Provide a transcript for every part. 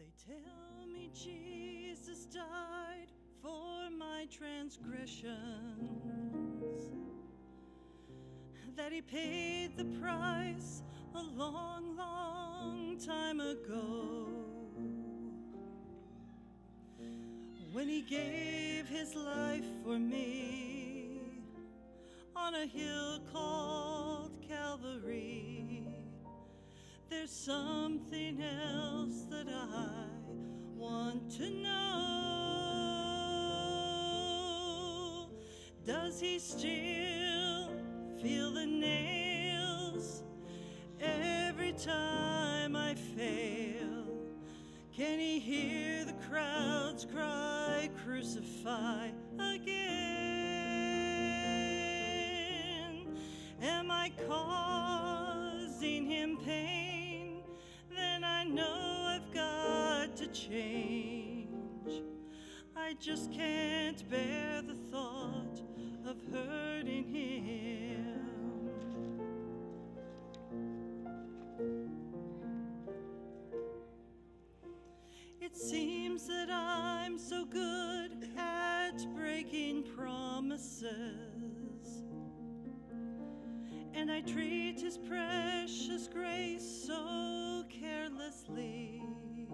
They tell me Jesus died for my transgressions, that he paid the price a long, long time ago, when he gave his life for me on a hill called Calvary. There's something else that I want to know. Does he still feel the nails every time I fail? Can he hear the crowds cry, "Crucify again"? Am I causing him pain? Then I know I've got to change. I just can't bear the thought of hurting him. It seems that I'm so good at breaking promises, and I treat his precious grace so carelessly.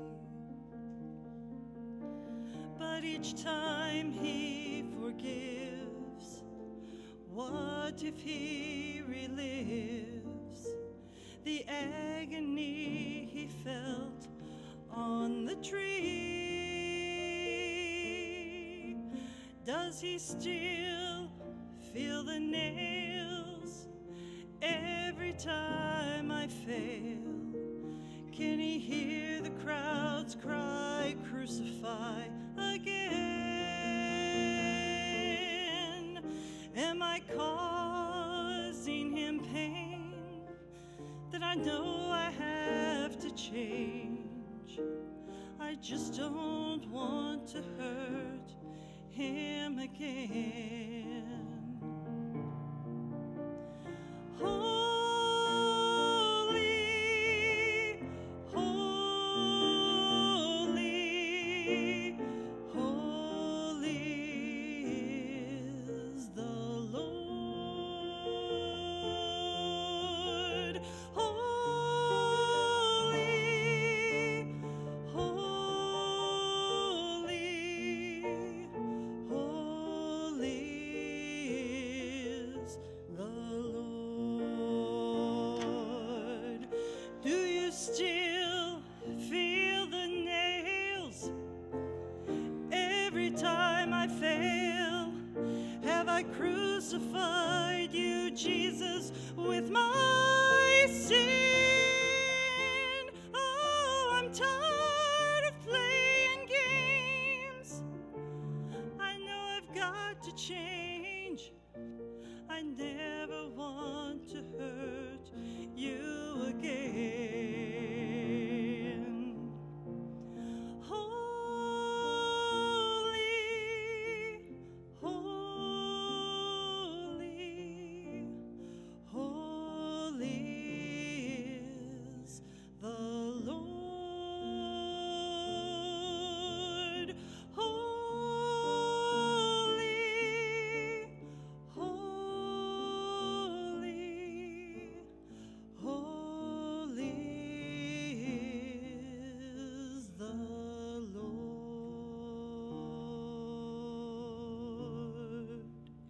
But each time he forgives, what if he relives the agony he felt on the tree? Does he still feel the nails every time I fail? Can he hear the crowds cry, "Crucify again"? Am I causing him pain? Then I know I have to change. I just don't want to hurt him again. Holy, holy, holy is the Lord. Holy, holy, holy is the Lord. Do you still feel the nails every time I fail? Have I crucified you, Jesus, with my sin? Oh, I'm tired of playing games. I know I've got to change. I never want to hurt you again. Holy, holy, holy is the Lord. Holy, holy, holy is the Lord.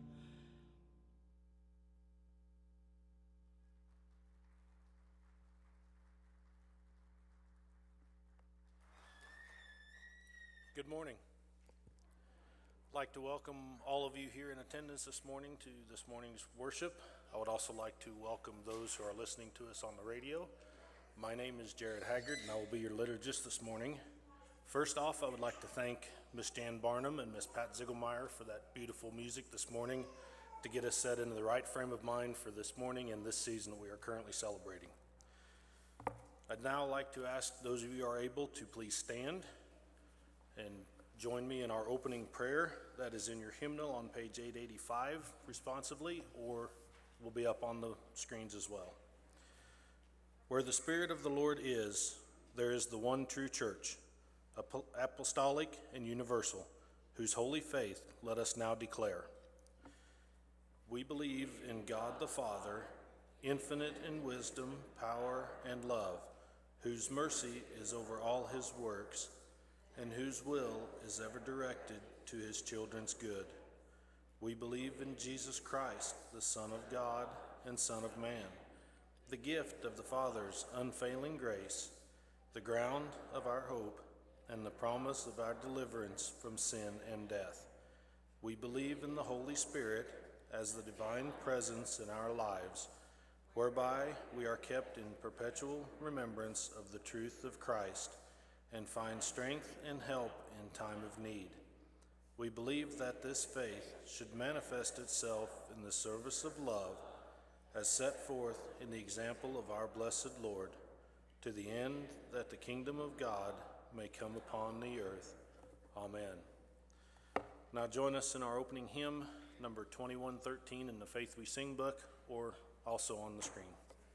Good morning. I'd like to welcome all of you here in attendance this morning to this morning's worship. I would also like to welcome those who are listening to us on the radio. My name is Jared Haggard, and I will be your liturgist this morning. First off, I would like to thank Miss Jan Barnum and Miss Pat Ziegelmeyer for that beautiful music this morning to get us set into the right frame of mind for this morning and this season that we are currently celebrating. I'd now like to ask those of you who are able to please stand and join me in our opening prayer that is in your hymnal on page 885 responsively, or will be up on the screens as well. Where the Spirit of the Lord is, there is the one true church, apostolic, and universal, whose holy faith let us now declare. We believe in God the Father, infinite in wisdom, power, and love, whose mercy is over all his works, and whose will is ever directed to his children's good. We believe in Jesus Christ, the Son of God and Son of Man, the gift of the Father's unfailing grace, the ground of our hope, and the promise of our deliverance from sin and death. We believe in the Holy Spirit as the divine presence in our lives, whereby we are kept in perpetual remembrance of the truth of Christ and find strength and help in time of need. We believe that this faith should manifest itself in the service of love as set forth in the example of our blessed Lord, to the end that the kingdom of God may come upon the earth. Amen. Now join us in our opening hymn, number 2113 in the Faith We Sing book, or also on the screen.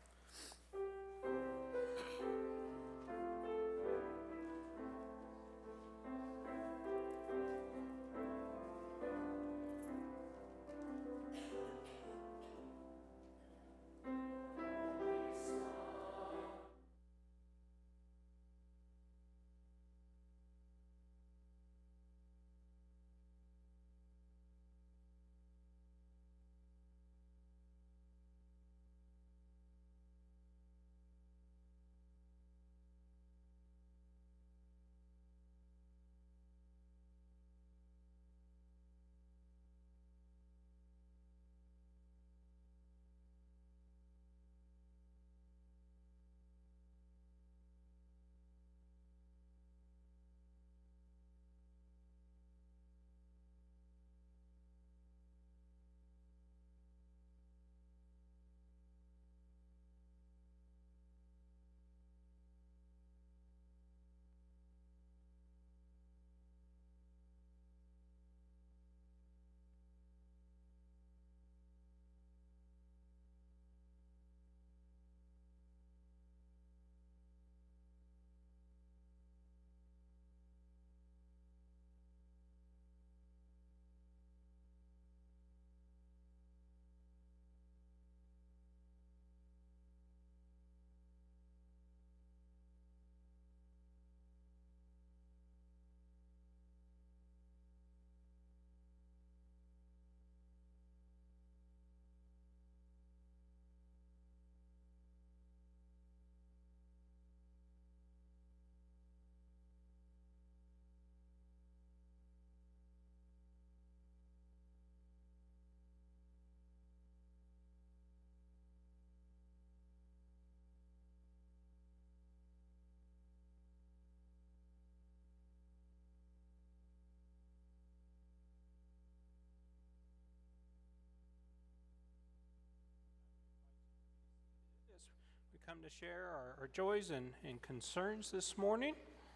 We come to share our joys and concerns this morning.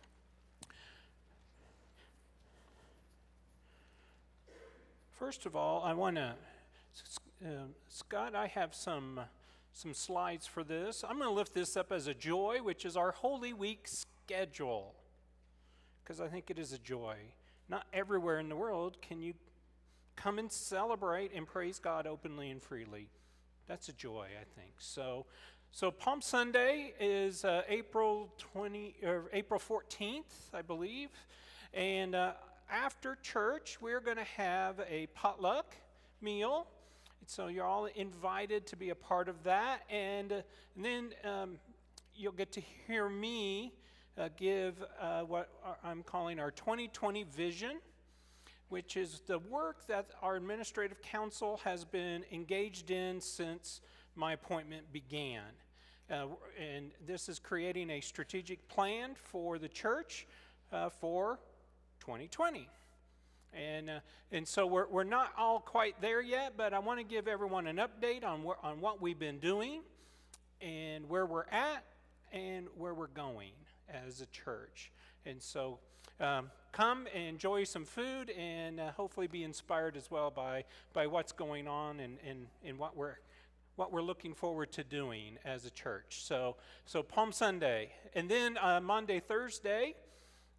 First of all, I want to, Scott, I have some slides for this. I'm going to lift this up as a joy, which is our Holy Week schedule, because I think it is a joy. Not everywhere in the world can you come and celebrate and praise God openly and freely. That's a joy, I think. So Palm Sunday is April 14th, I believe, and after church we're going to have a potluck meal. So you're all invited to be a part of that, and then you'll get to hear me give what I'm calling our 2020 vision, which is the work that our administrative council has been engaged in since my appointment began. And this is creating a strategic plan for the church for 2020. And so we're not all quite there yet, but I want to give everyone an update on what we've been doing and where we're at and where we're going as a church. And so come and enjoy some food and hopefully be inspired as well by what's going on and what we're looking forward to doing as a church. So Palm Sunday, and then Monday, Thursday,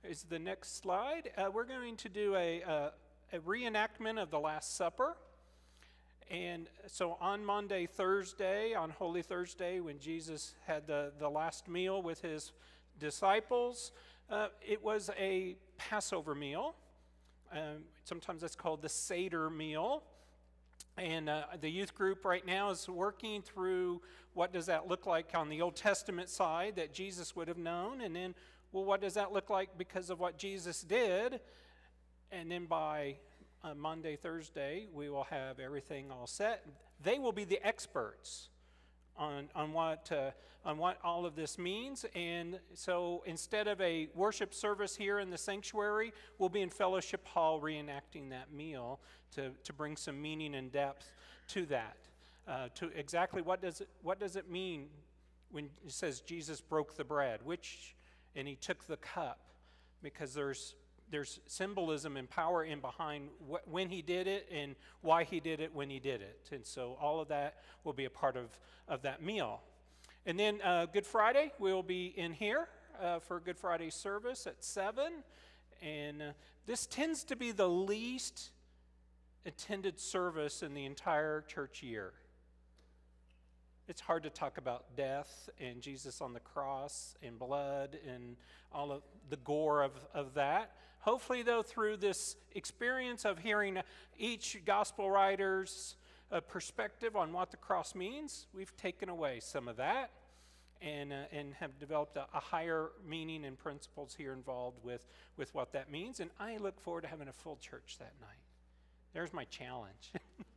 is the next slide. We're going to do a reenactment of the Last Supper. And so on Maundy Thursday, on Holy Thursday, when Jesus had the last meal with his disciples, it was a Passover meal. Sometimes it's called the Seder meal. And the youth group right now is working through what does that look like on the Old Testament side that Jesus would have known. And then, well, what does that look like because of what Jesus did? And then by Maundy Thursday, we will have everything all set. They will be the experts on what all of this means. And so instead of a worship service here in the sanctuary, we'll be in Fellowship Hall reenacting that meal to bring some meaning and depth to that. To exactly what does it mean when it says Jesus broke the bread, and he took the cup, because there's symbolism and power in behind when he did it and why he did it when he did it. And so all of that will be a part of that meal. And then Good Friday, we'll be in here for Good Friday service at 7. And this tends to be the least attended service in the entire church year. It's hard to talk about death and Jesus on the cross and blood and all of the gore of that. Hopefully, though, through this experience of hearing each gospel writer's perspective on what the cross means, we've taken away some of that and have developed a higher meaning and principles here involved with what that means. And I look forward to having a full church that night. There's my challenge.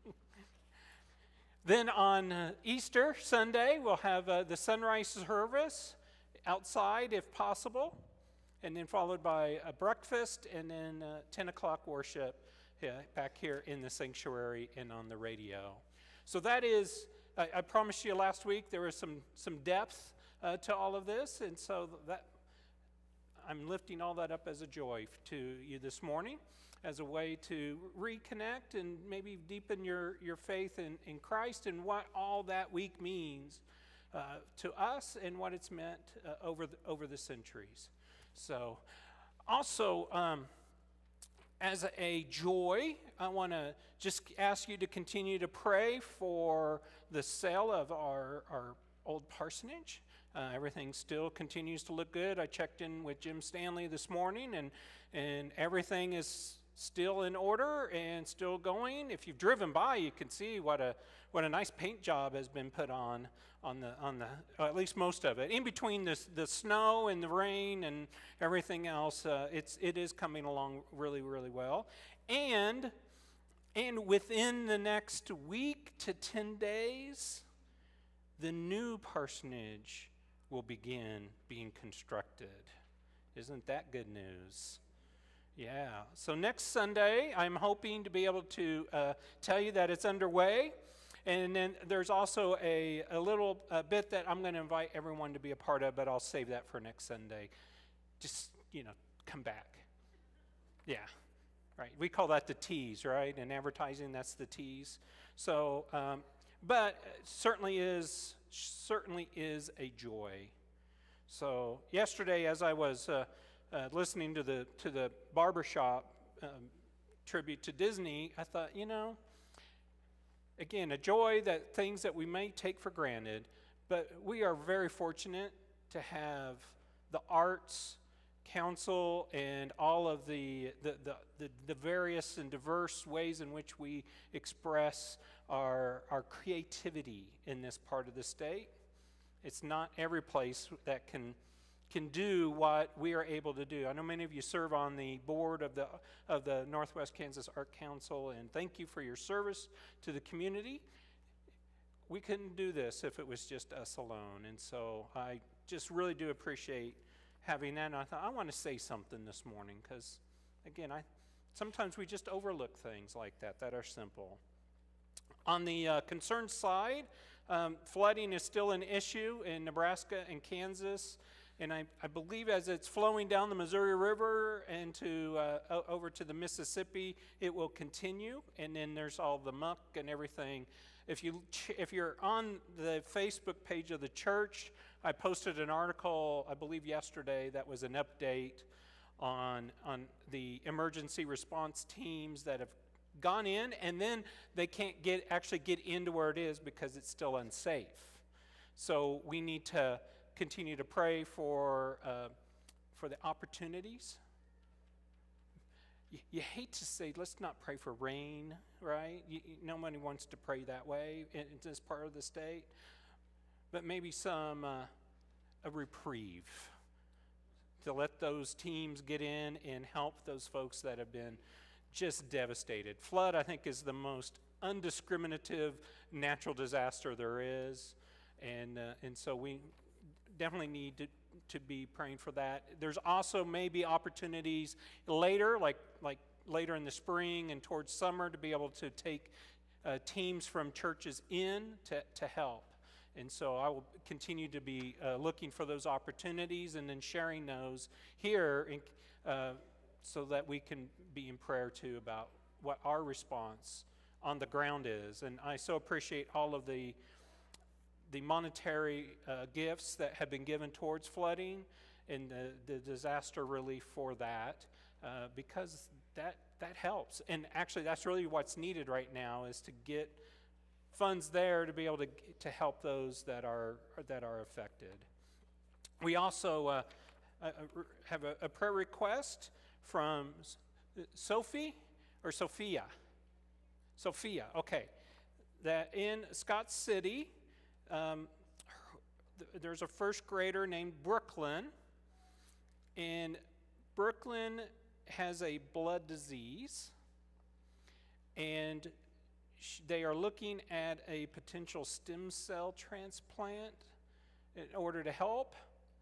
Then on Easter Sunday, we'll have the sunrise service outside if possible, and then followed by a breakfast, and then 10 o'clock worship back here in the sanctuary and on the radio. So that is, I promised you last week there was some depth to all of this, and so that I'm lifting all that up as a joy to you this morning, as a way to reconnect and maybe deepen your faith in Christ and what all that week means to us and what it's meant over the centuries. So also, as a joy, I want to just ask you to continue to pray for the sale of our old parsonage. Everything still continues to look good. I checked in with Jim Stanley this morning, and everything is still in order and still going. If you've driven by, you can see what a nice paint job has been put on the at least most of it. In between the snow and the rain and everything else, it is coming along really, really well. And within the next week to 10 days, the new parsonage will begin being constructed. Isn't that good news? Yeah. So next Sunday, I'm hoping to be able to tell you that it's underway. And then there's also a little bit that I'm going to invite everyone to be a part of, but I'll save that for next Sunday. Just, come back. Yeah. Right. We call that the tease, right? In advertising, that's the tease. So, but certainly is a joy. So yesterday, as I was listening to the barbershop tribute to Disney, I thought, again, a joy that things that we may take for granted, but we are very fortunate to have the Arts Council and all of the various and diverse ways in which we express our creativity in this part of the state. It's not every place that can do what we are able to do. I know many of you serve on the board of the Northwest Kansas Art Council, and thank you for your service to the community. We couldn't do this if it was just us alone, and so I just really do appreciate having that. And I thought I want to say something this morning because, again, sometimes we just overlook things like that are simple. On the concern side, flooding is still an issue in Nebraska and Kansas. And I believe as it's flowing down the Missouri River and over to the Mississippi, it will continue. And then there's all the muck and everything. If you're on the Facebook page of the church, I posted an article, I believe yesterday, that was an update on the emergency response teams that have gone in, and then they can't actually get into where it is because it's still unsafe. So we need to continue to pray for the opportunities. You hate to say, let's not pray for rain, right? Nobody wants to pray that way in this part of the state. But maybe a reprieve to let those teams get in and help those folks that have been just devastated. Flood, I think, is the most undiscriminative natural disaster there is. And so we definitely need to be praying for that. There's also maybe opportunities later, like later in the spring and towards summer, to be able to take teams from churches in to help. And so I will continue to be looking for those opportunities and then sharing those here so that we can be in prayer too about what our response on the ground is. And I so appreciate all of the monetary gifts that have been given towards flooding and the disaster relief for that, because that helps. And actually, that's really what's needed right now, is to get funds there to be able to help those that are affected. We also have a prayer request from Sophia, okay, that in Scott City, there's a first grader named Brooklyn, and Brooklyn has a blood disease, and they are looking at a potential stem cell transplant in order to help.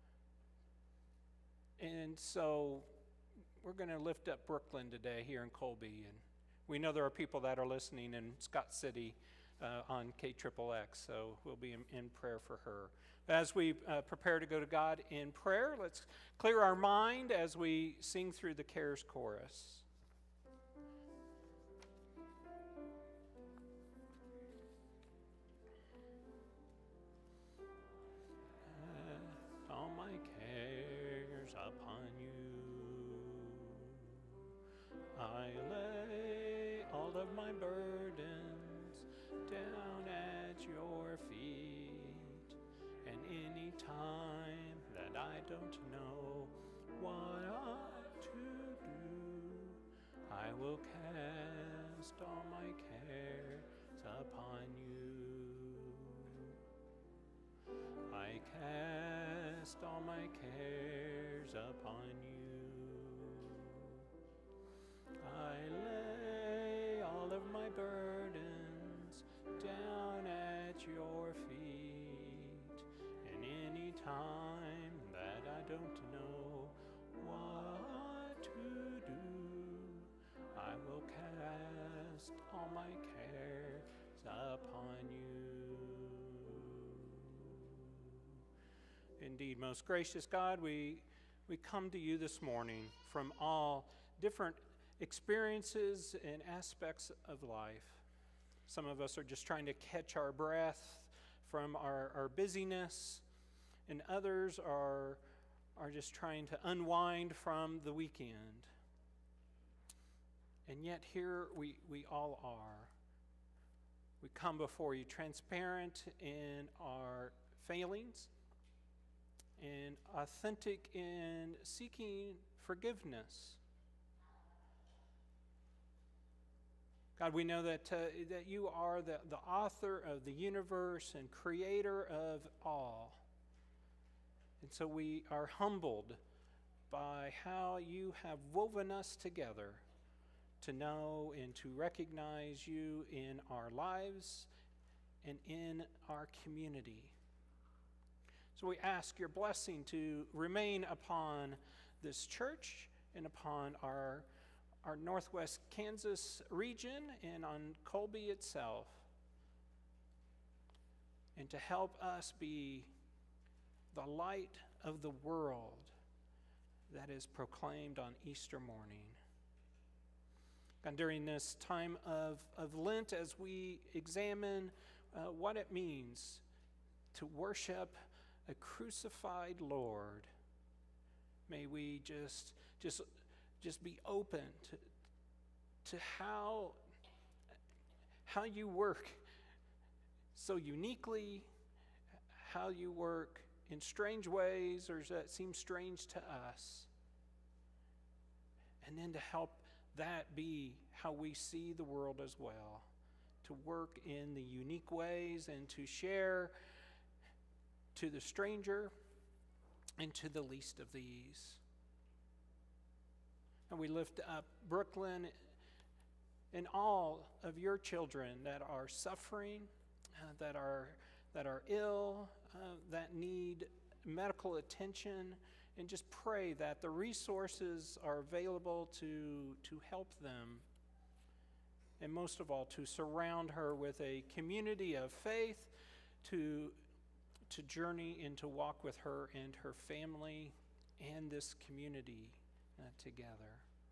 And so we're going to lift up Brooklyn today here in Colby, and we know there are people that are listening in Scott City on KXXX, so we'll be in prayer for her. As we prepare to go to God in prayer, let's clear our mind as we sing through the Cares chorus. All my cares upon you, I lay all of my burdens down at your feet, and any time that I don't know what ought to do, I will cast all my cares upon you. I cast all my cares upon you. I lay all of my burdens down at your feet, and any time that I don't know what to do, I will cast all my cares upon you. Indeed, most gracious God, we come to you this morning from all different experiences and aspects of life. Some of us are just trying to catch our breath from our busyness, and others are just trying to unwind from the weekend. And yet here we all are. We come before you transparent in our failings and authentic in seeking forgiveness. God, we know that you are the author of the universe and creator of all. And so we are humbled by how you have woven us together to know and to recognize you in our lives and in our community. So we ask your blessing to remain upon this church and upon our Northwest Kansas region and on Colby itself, and to help us be the light of the world that is proclaimed on Easter morning. And during this time of Lent, as we examine what it means to worship a crucified Lord, May we just be open to how you work so uniquely, how you work in strange ways or that seem strange to us. And then to help that be how we see the world as well. To work in the unique ways and to share to the stranger and to the least of these. And we lift up Brooklyn and all of your children that are suffering, that are ill, that need medical attention, and just pray that the resources are available to help them. And most of all, to surround her with a community of faith to journey and to walk with her and her family and this community together.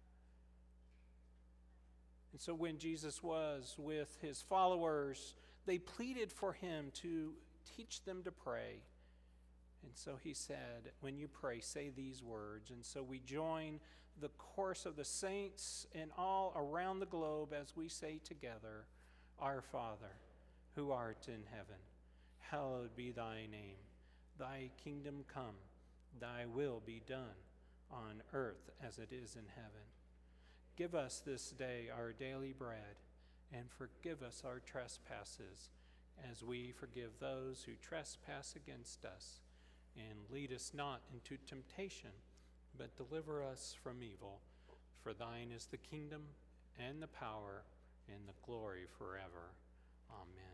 And so when Jesus was with his followers, they pleaded for him to teach them to pray. And so he said, when you pray, say these words. And so we join the chorus of the saints and all around the globe as we say together, Our Father, who art in heaven, hallowed be thy name. Thy kingdom come, thy will be done on earth as it is in heaven. Give us this day our daily bread, and forgive us our trespasses, as we forgive those who trespass against us. And lead us not into temptation, but deliver us from evil. For thine is the kingdom, and the power, and the glory forever. Amen.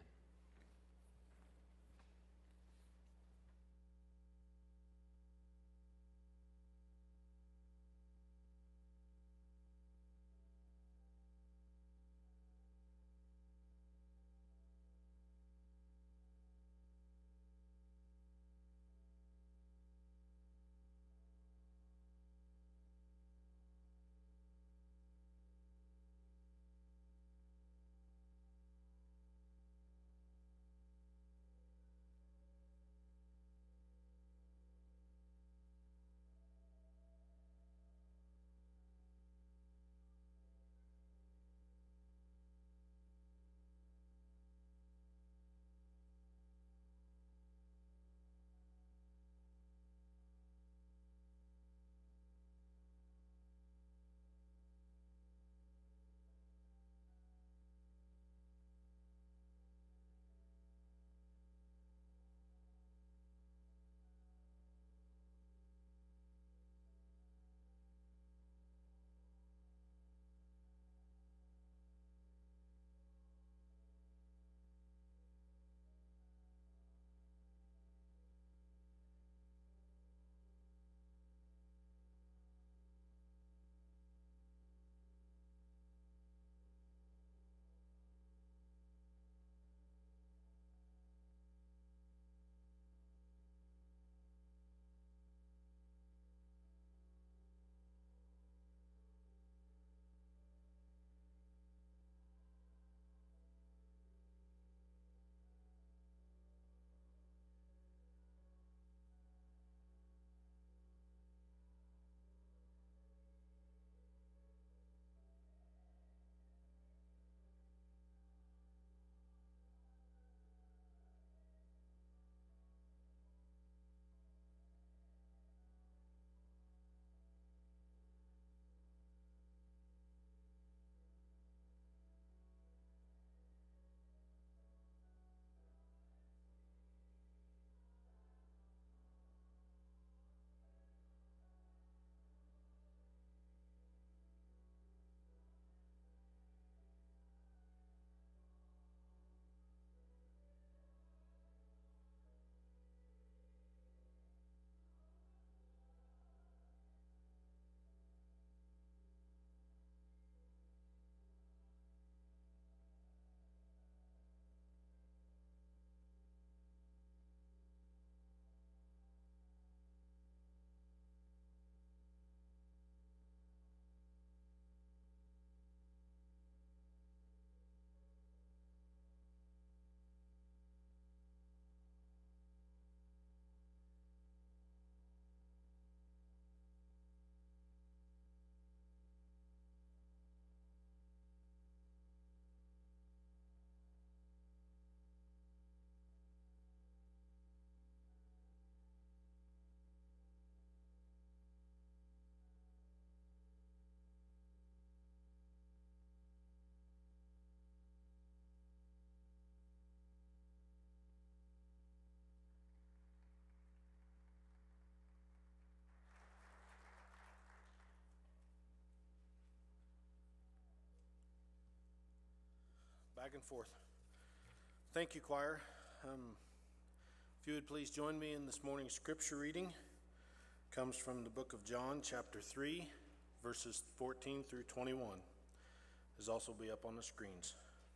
back and forth. Thank you, choir. If you would please join me in this morning's scripture reading. It comes from the book of John, chapter 3, verses 14 through 21. This will also be up on the screens.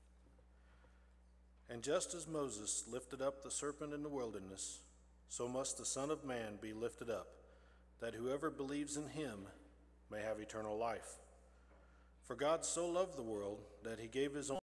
And just as Moses lifted up the serpent in the wilderness, so must the Son of Man be lifted up, that whoever believes in him may have eternal life. For God so loved the world that he gave his only